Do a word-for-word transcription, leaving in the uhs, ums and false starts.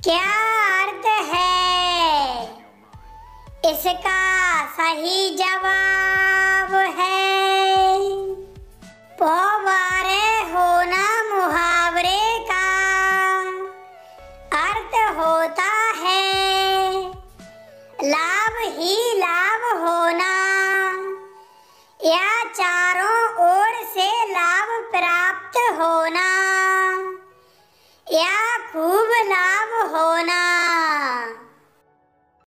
क्या अर्थ है? इसका सही जवाब है पौवारे होना। मुहावरे का अर्थ होता है लाभ ही लाभ होना या चारों ओर से लाभ प्राप्त होना।